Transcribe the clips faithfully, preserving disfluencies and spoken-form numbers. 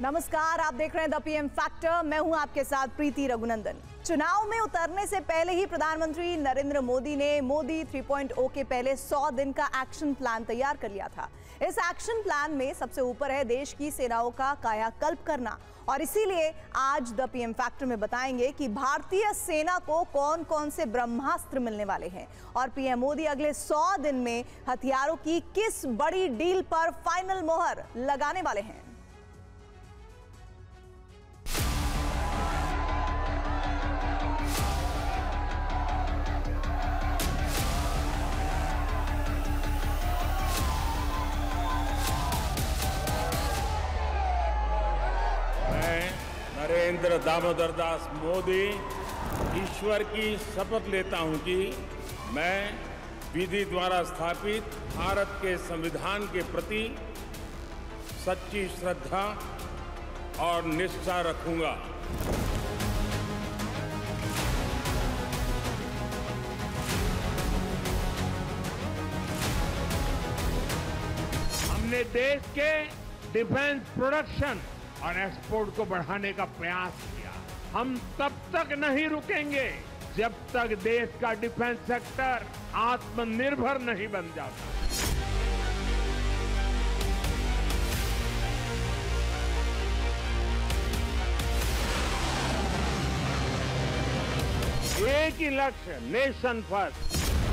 नमस्कार, आप देख रहे हैं द पीएम फैक्टर। मैं हूं आपके साथ प्रीति रघुनंदन। चुनाव में उतरने से पहले ही प्रधानमंत्री नरेंद्र मोदी ने मोदी थ्री पॉइंट ओ के पहले सौ दिन का एक्शन प्लान तैयार कर लिया था। इस एक्शन प्लान में सबसे ऊपर है देश की सेनाओं का कायाकल्प करना, और इसीलिए आज द पीएम फैक्टर में बताएंगे कि भारतीय सेना को कौन कौन से ब्रह्मास्त्र मिलने वाले हैं और पीएम मोदी अगले सौ दिन में हथियारों की किस बड़ी डील पर फाइनल मोहर लगाने वाले हैं। नरेंद्र दामोदर दास मोदी ईश्वर की शपथ लेता हूं कि मैं विधि द्वारा स्थापित भारत के संविधान के प्रति सच्ची श्रद्धा और निष्ठा रखूंगा। हमने देश के डिफेंस प्रोडक्शन और एक्सपोर्ट को बढ़ाने का प्रयास किया। हम तब तक नहीं रुकेंगे जब तक देश का डिफेंस सेक्टर आत्मनिर्भर नहीं बन जाता। एक ही लक्ष्य, नेशन फर्स्ट।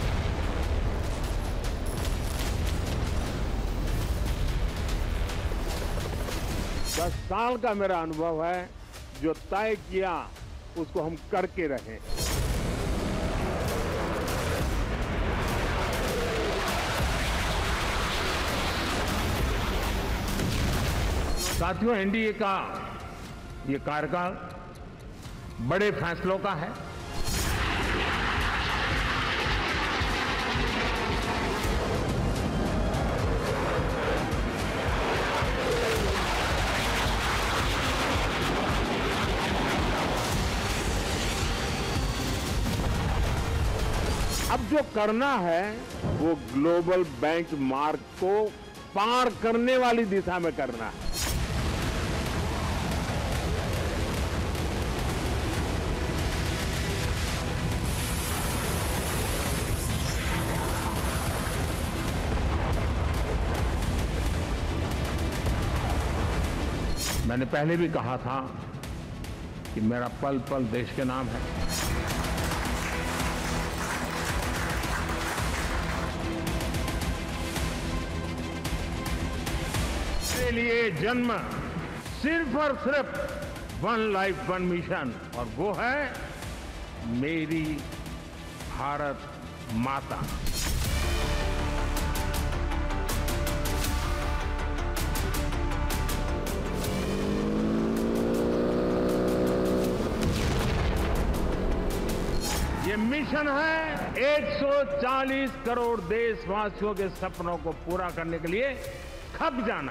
दस साल का मेरा अनुभव है, जो तय किया उसको हम करके रहे। साथियों, एनडीए का ये कार्यकाल बड़े फैसलों का है। अब जो करना है वो ग्लोबल बेंचमार्क को पार करने वाली दिशा में करना है। मैंने पहले भी कहा था कि मेरा पल पल देश के नाम है। के लिए जन्म सिर्फ और सिर्फ वन लाइफ वन मिशन, और वो है मेरी भारत माता। ये मिशन है एक सौ चालीस करोड़ देशवासियों के सपनों को पूरा करने के लिए खप जाना।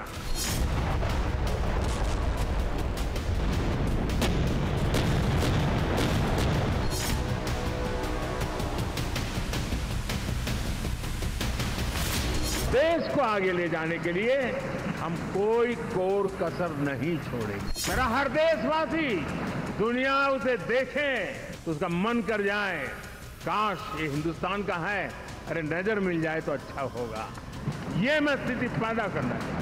देश को आगे ले जाने के लिए हम कोई कोर कसर नहीं छोड़ेंगे। मेरा हर देशवासी दुनिया उसे देखे तो उसका मन कर जाए, काश ये हिंदुस्तान का है, अरे नजर मिल जाए तो अच्छा होगा। ये मैं स्थिति पैदा करना चाहता हूं।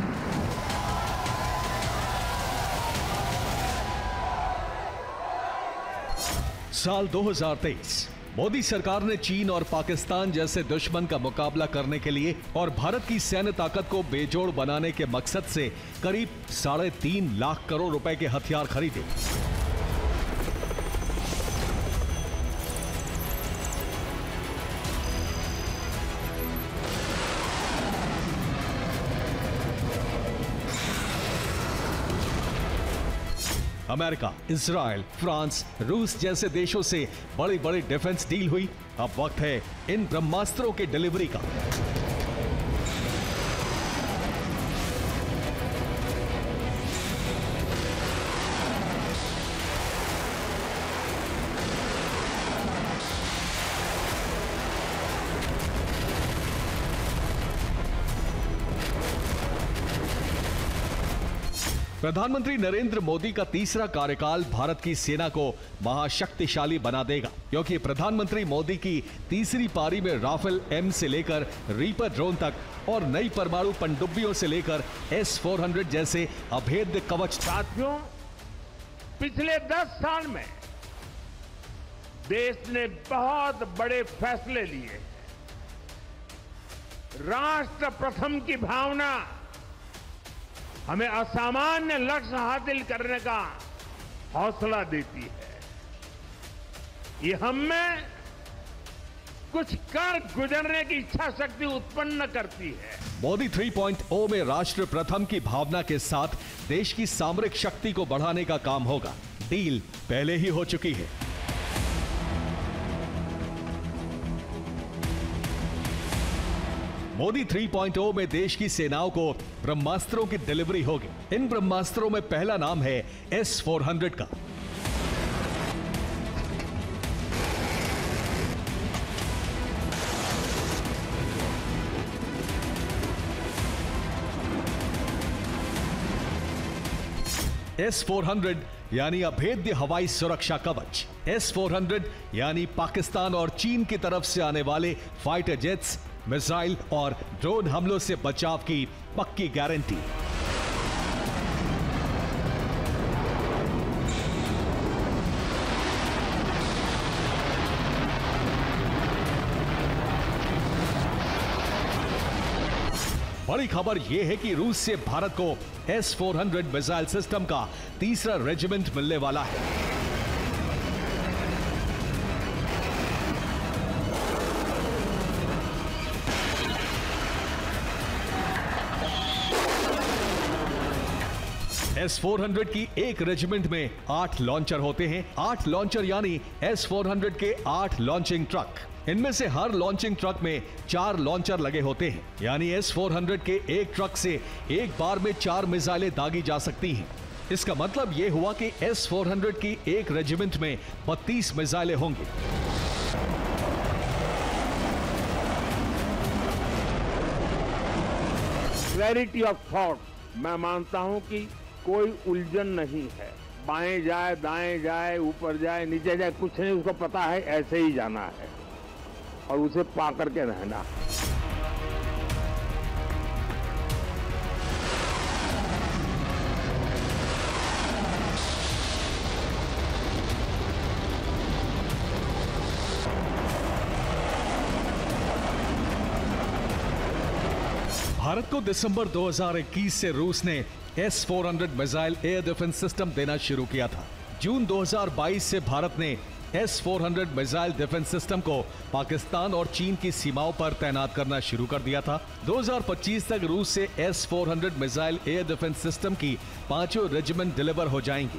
साल दो हज़ार तेईस मोदी सरकार ने चीन और पाकिस्तान जैसे दुश्मन का मुकाबला करने के लिए और भारत की सैन्य ताकत को बेजोड़ बनाने के मकसद से करीब साढ़े तीन लाख करोड़ रुपए के हथियार खरीदे। अमेरिका, इजराइल, फ्रांस, रूस जैसे देशों से बड़ी बड़ी डिफेंस डील हुई। अब वक्त है इन ब्रह्मास्त्रों के डिलीवरी का। प्रधानमंत्री नरेंद्र मोदी का तीसरा कार्यकाल भारत की सेना को महाशक्तिशाली बना देगा, क्योंकि प्रधानमंत्री मोदी की तीसरी पारी में राफेल एम से लेकर रीपर ड्रोन तक और नई परमाणु पनडुब्बियों से लेकर एस फोर हंड्रेड जैसे अभेद्य कवच। साथियों, पिछले दस साल में देश ने बहुत बड़े फैसले लिए। राष्ट्र प्रथम की भावना हमें असामान्य लक्ष्य हासिल करने का हौसला देती है। ये हम में कुछ कर गुजरने की इच्छा शक्ति उत्पन्न करती है। मोदी थ्री पॉइंट ओ में राष्ट्र प्रथम की भावना के साथ देश की सामरिक शक्ति को बढ़ाने का काम होगा। डील पहले ही हो चुकी है। मोदी थ्री पॉइंट ओ में देश की सेनाओं को ब्रह्मास्त्रों की डिलीवरी होगी। इन ब्रह्मास्त्रों में पहला नाम है एस फोर हंड्रेड का। एस फोर हंड्रेड यानी अभेद्य हवाई सुरक्षा कवच। एस फोर हंड्रेड यानी पाकिस्तान और चीन की तरफ से आने वाले फाइटर जेट्स, मिसाइल और ड्रोन हमलों से बचाव की पक्की गारंटी। बड़ी खबर यह है कि रूस से भारत को S four hundred missile system का तीसरा रेजिमेंट मिलने वाला है। एस फोर हंड्रेड की एक रेजिमेंट में आठ लॉन्चर होते हैं। आठ लॉन्चर यानी एस फोर हंड्रेड के आठ लॉन्चिंग ट्रक। इनमें से हर लॉन्चिंग ट्रक में चार लॉन्चर लगे होते हैं, यानी एस फोर हंड्रेड के एक ट्रक से एक बार में चार मिसाइलें दागी जा सकती हैं। इसका मतलब यह हुआ कि एस फोर हंड्रेड की एक रेजिमेंट में बत्तीस मिसाइलें होंगी। क्लैरिटी ऑफ थॉट, मैं मानता हूं कि कोई उलझन नहीं है। बाएं जाए, दाएं जाए, ऊपर जाए, नीचे जाए, कुछ नहीं, उसको पता है ऐसे ही जाना है और उसे पा करके रहना। भारत को दिसंबर दो हज़ार इक्कीस से रूस ने S four hundred missile air defence system देना शुरू किया था। जून दो हज़ार बाईस से भारत ने S four hundred missile defence system को पाकिस्तान और चीन की सीमाओं पर तैनात करना शुरू कर दिया था। दो हज़ार पच्चीस तक रूस से S four hundred missile air defence system की पांचों रेजिमेंट डिलीवर हो जाएंगी।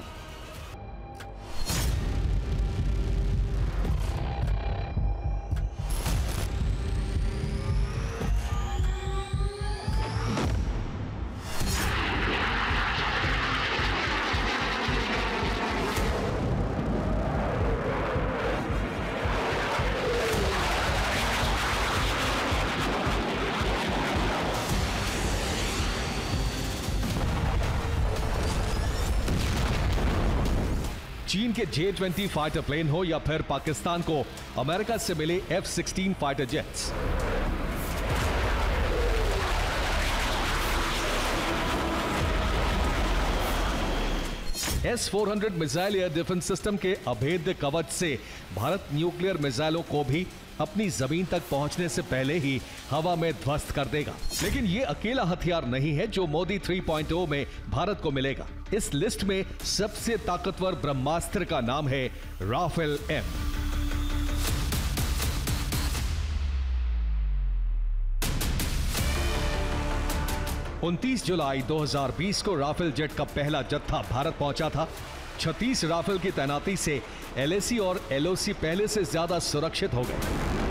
चीन के जे ट्वेंटी फाइटर प्लेन हो या फिर पाकिस्तान को अमेरिका से मिले F sixteen fighter jets. S four hundred missile air defence system के अभेद्य कवच से भारत न्यूक्लियर मिसाइलों को भी अपनी जमीन तक पहुंचने से पहले ही हवा में ध्वस्त कर देगा। लेकिन ये अकेला हथियार नहीं है जो मोदी थ्री पॉइंट ओ में भारत को मिलेगा। इस लिस्ट में सबसे ताकतवर ब्रह्मास्त्र का नाम है राफेल एम। उनतीस जुलाई दो हज़ार बीस को राफेल जेट का पहला जत्था भारत पहुंचा था। छत्तीस राफेल की तैनाती से एल ए सी और एल ओ सी पहले से ज्यादा सुरक्षित हो गए।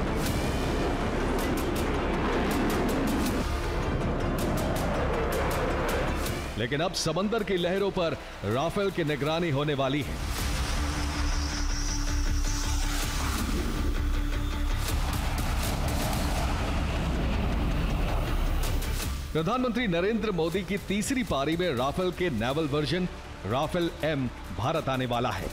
लेकिन अब समंदर की लहरों पर राफेल की निगरानी होने वाली है। प्रधानमंत्री नरेंद्र मोदी की तीसरी पारी में राफेल के naval version Rafale M Bharat आने वाला है।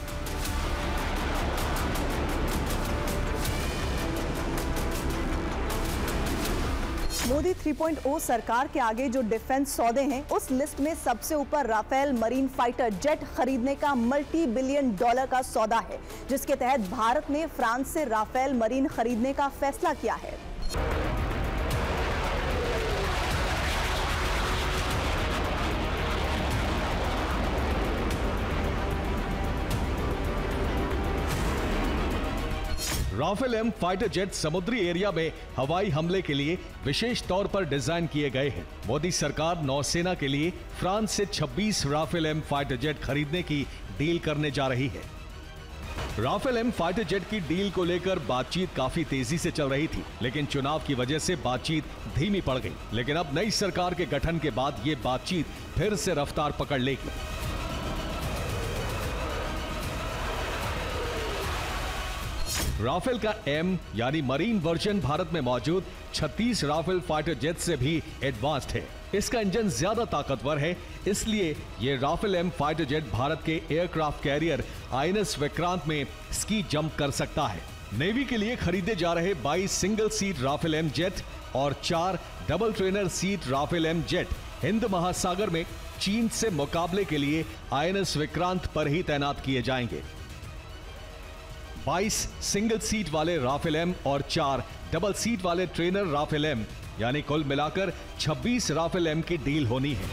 मोदी थ्री पॉइंट ओ सरकार के आगे जो डिफेंस सौदे हैं, उस लिस्ट में सबसे ऊपर राफेल मरीन फाइटर जेट खरीदने का मल्टी बिलियन डॉलर का सौदा है, जिसके तहत भारत ने फ्रांस से राफेल मरीन खरीदने का फैसला किया है। राफेल एम फाइटर जेट समुद्री एरिया में हवाई हमले के लिए विशेष तौर पर डिजाइन किए गए हैं। मोदी सरकार नौसेना के लिए फ्रांस से छब्बीस राफेल एम फाइटर जेट खरीदने की डील करने जा रही है। राफेल एम फाइटर जेट की डील को लेकर बातचीत काफी तेजी से चल रही थी, लेकिन चुनाव की वजह से बातचीत धीमी पड़ गई। लेकिन अब नई सरकार के गठन के बाद ये बातचीत फिर से रफ्तार पकड़ लेगी। राफेल का एम यानी मरीन वर्जन भारत में मौजूद छत्तीस राफेल फाइटर जेट से भी एडवांस्ड है। इसका इंजन ज्यादा ताकतवर है, इसलिए ये Rafale M fighter jet Bharat के एयरक्राफ्ट कैरियर आईएनएस विक्रांत में स्की जंप कर सकता है। नेवी के लिए खरीदे जा रहे बाईस single seat Rafale M jet और चार double trainer seat Rafale M jet Hind Mahasagar में चीन से मुकाबले के लिए आईएनएस विक्रांत पर ही तैनात किए जाएंगे। बाईस सिंगल सीट वाले राफेल एम और चार डबल सीट वाले ट्रेनर राफेल एम यानी कुल मिलाकर छब्बीस राफेल एम की डील होनी है।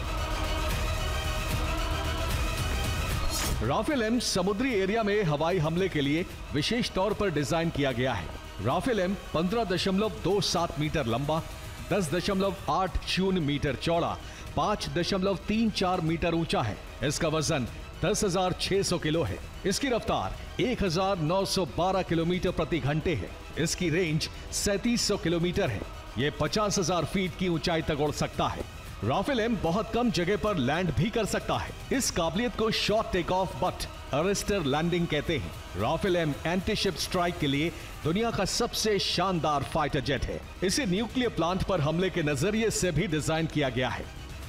राफेल एम समुद्री एरिया में हवाई हमले के लिए विशेष तौर पर डिजाइन किया गया है। राफेल एम पंद्रह दशमलव दो सात मीटर लंबा, दस दशमलव आठ शून्य मीटर चौड़ा, पांच दशमलव तीन चार मीटर ऊंचा है। इसका वजन दस हजार छह सौ किलो है। इसकी रफ्तार एक हजार नौ सौ बारह किलोमीटर प्रति घंटे है। इसकी रेंज सैंतीस सौ किलोमीटर है। यह पचास हजार फीट की ऊंचाई तक उड़ सकता है। राफेल एम बहुत कम जगह पर लैंड भी कर सकता है। इस काबिलियत को short take off but arrester landing कहते हैं। Rafale M anti ship strike के लिए दुनिया का सबसे शानदार फाइटर जेट है। इसे न्यूक्लियर प्लांट पर हमले के नजरिए से भी डिजाइन किया गया है।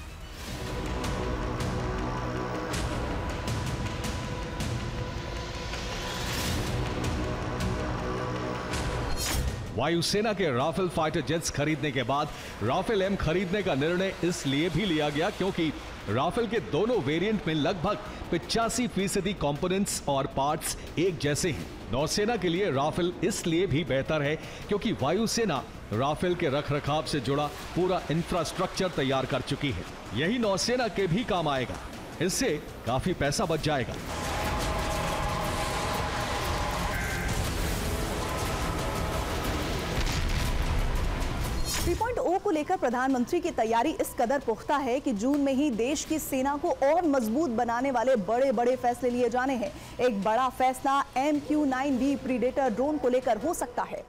वायुसेना के राफेल फाइटर जेट्स खरीदने के बाद राफेल एम खरीदने का निर्णय इसलिए भी लिया गया क्योंकि राफेल के दोनों वेरिएंट में लगभग पिचासी फीसदी कंपोनेंट्स और पार्ट्स एक जैसे हैं। नौसेना के लिए राफेल इसलिए भी बेहतर है क्योंकि वायुसेना राफेल के रखरखाव से जुड़ा पूरा इंफ्रास्ट्रक्चर तैयार कर चुकी है। यही नौसेना के भी काम आएगा। इससे काफी पैसा बच जाएगा। थ्री पॉइंट ओ को लेकर प्रधानमंत्री की तैयारी इस कदर पुख्ता है कि जून में ही देश की सेना को और मजबूत बनाने वाले बड़े बड़े फैसले लिए जाने हैं। एक बड़ा फैसला M Q nine B predator drone को लेकर हो सकता है।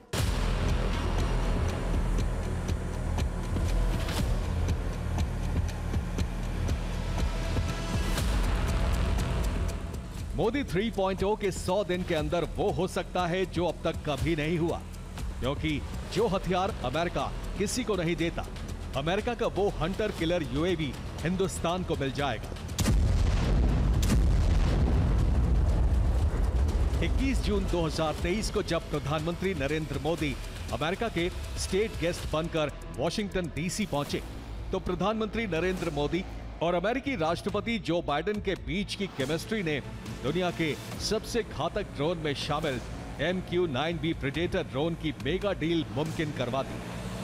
मोदी थ्री पॉइंट ओ के सौ दिन के अंदर वो हो सकता है जो अब तक कभी नहीं हुआ, क्योंकि जो हथियार अमेरिका किसी को नहीं देता, अमेरिका का वो हंटर किलर यूएवी हिंदुस्तान को मिल जाएगा। इक्कीस जून दो हज़ार तेईस को जब प्रधानमंत्री नरेंद्र मोदी अमेरिका के स्टेट गेस्ट बनकर वॉशिंगटन डीसी पहुंचे, तो प्रधानमंत्री नरेंद्र मोदी और अमेरिकी राष्ट्रपति जो बाइडेन के बीच की केमिस्ट्री ने दुनिया के सबसे घातक ड्रोन में शामिल M Q nine B predator drone की मेगा डील मुमकिन करवा दी।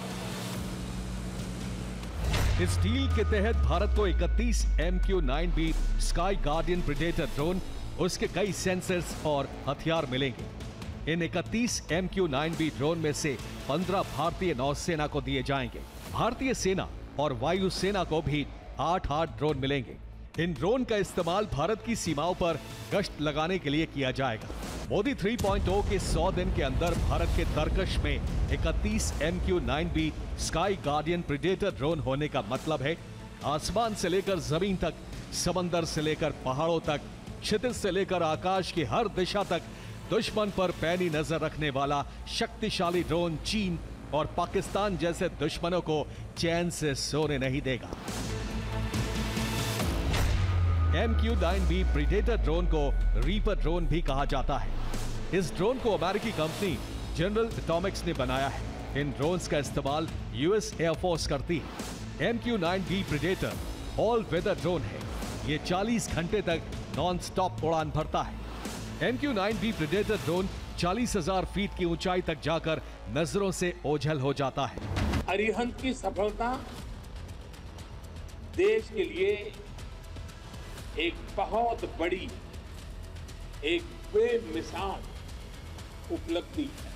इस डील के तहत भारत को इकतीस M Q nine B sky guardian predator drone, उसके कई सेंसर्स और हथियार मिलेंगे। इन इकतीस M Q nine B drone में से पंद्रह भारतीय नौसेना को दिए जाएंगे। भारतीय सेना और वायुसेना को भी आठ आठ ड्रोन मिलेंगे। इन ड्रोन का इस्तेमाल भारत की सीमाओं पर गश्त लगाने के लिए किया जाएगा। मोदी थ्री पॉइंट ओ के सौ दिन के अंदर भारत के तरकश में इकतीस M Q nine B sky guardian predator drone होने का मतलब है आसमान से लेकर जमीन तक, समंदर से लेकर पहाड़ों तक, क्षितिज से लेकर आकाश की हर दिशा तक दुश्मन पर पैनी नजर रखने वाला शक्तिशाली ड्रोन चीन और पाकिस्तान जैसे दुश्मनों को चैन से सोने नहीं देगा। M Q nine B predator drone को रीपर ड्रोन भी कहा जाता है। इस ड्रोन को अमेरिकी कंपनी जनरल एटॉमिक्स ने बनाया है। इन ड्रोन्स का इस्तेमाल यूएस एयरफोर्स करती है। M Q nine B predator all weather drone है। ये चालीस घंटे तक नॉन स्टॉप उड़ान भरता है। M Q nine B predator drone चालीस हजार फीट की ऊंचाई तक जाकर नजरों से ओझल हो जाता है। अरिहंत की सफलता देश के लिए एक बहुत बड़ी, एक बेमिसाल उपलब्धि है।